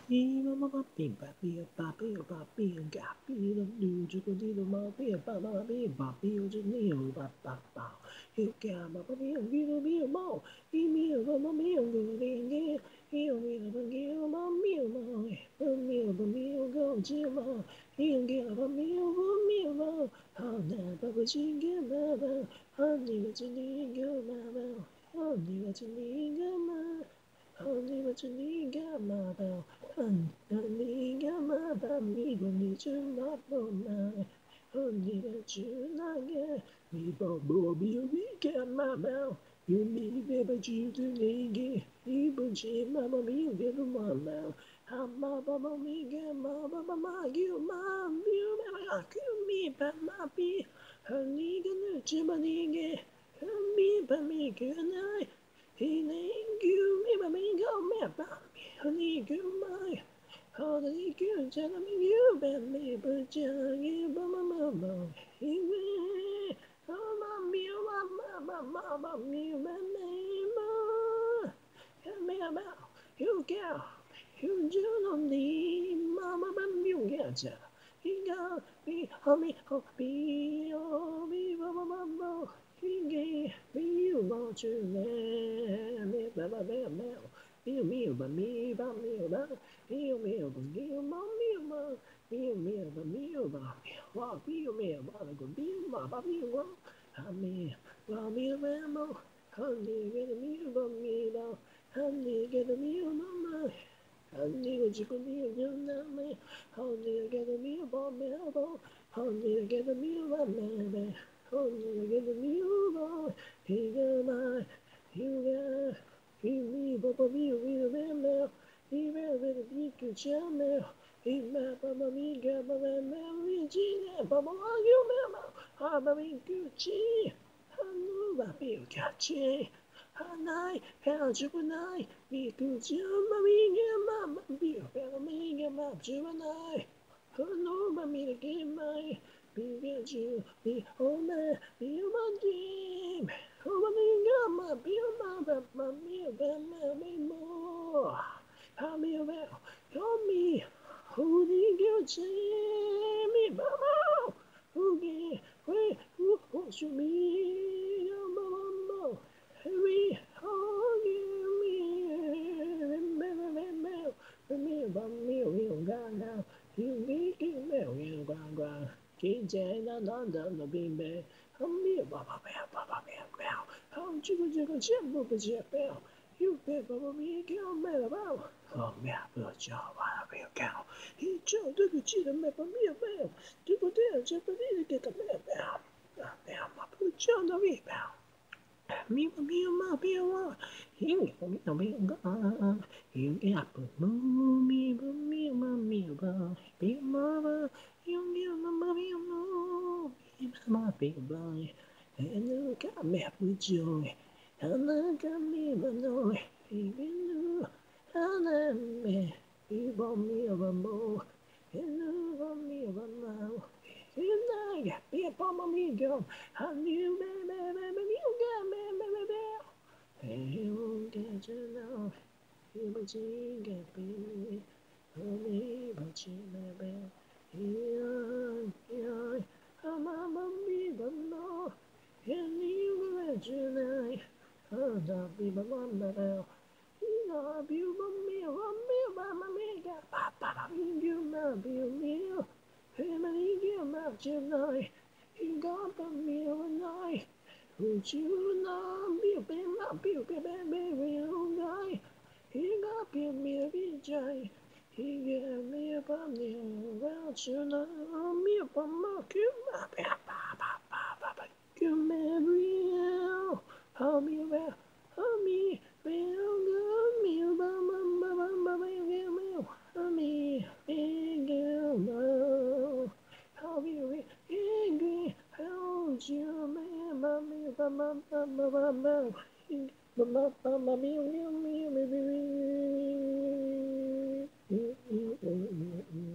Bim papi papi papi gapi lo do jugo do ma pi pa ma pi papi o jini o pa pa pa he ga ma pa mi o gi mo he mi o ma mi o go ri ge he o mi o gi o ma mi o ma mi o go ji ma he o gi ma mi o ma ha na pa pa ji ge ma ba ha ni ga ji ni ge ma ba ha ni ga ji ni ge ma Honey, what you need, got my bell. Honey, got my bell. Me, when you do not know my. Honey, that you not get. Me, Bobo, be a week at my bell. You me, baby, you do need get. You put you, mama, me, get my bell. I'm my baba, me, get my baba, my, you, my, you, my, you, me, but my be. Honey, gonna, Jimmy, get. Me, but me, good night. He ain't you, me, but me, go, me, about me, honey, good, my, honey, good, tell me, you, but me, but you, but my mama, he will, oh, my, me, me, but me, ma, tell me about, you, girl, you, do not need, mama, but you, get ya. He got me, oh, me, oh, me, mama, he gave me, you want to let me, ba, me, ba, me, ba, me, ba, me, ba, me, ma, me, ma, me, ba, me, ba, wa, me, ba, go, me, ma, ba, me, wa, me, wa, me, ma, honey, get me, ba, me, ba, honey, get me, mama. Honey, what you gonna do now, honey, get me a bomb, honey, get me a man, honey, get me a bomb. He got my, you got, he me, papa, me, we man, he ran with a big channel. He mad, papa, me, got my man, we Gina, papa, you, mama, I'm a good G. I know I feel catchy. Hanai, hell, Juvenile, me could you, Mama, be a family, my Juvenile. Oh no, Mammy, the game, my, be get you, be home, be my dream. Oh, my, be a mother, Mammy, me more. How me about, help me, who did you say me, Mama? Who get, where, who wants you, me, Mama? Me, oh, you, me, Kitchen and under the beam bed. Me, Baba Bear, Baba Bear, Bear. How Jiggle, Jimbo, Bear. You pay for me, kill me about. Oh, me, good job, I will cow. He jumped to the cheat and map of me a bell. To go there, just to get a man down. Damn, I put you on the rebound. Me, ma, be a wa. You get me, you get me, ma, be mama. You get my baby. And look at me with joy. And look at me, but no, even you. And then me, you want me a more. And you want me a now. And I get me a palm of me, girl. And you, baby, you got me, baby. And you get to know. You but you get me. Oh, me, but you, baby. Yeah, I'm a baby, no. And you let you know. Oh, don't be my mama. You know, you want me, mama, me, papa, you know, me. Family, you know, you know. You got the meal and I. Would you know, be a baby, you know. You got me a BJ. He gave me a bunny, well, you know, me a bummer, you marry, how me, well, how me, well, me, me, how me, angry, how you, me,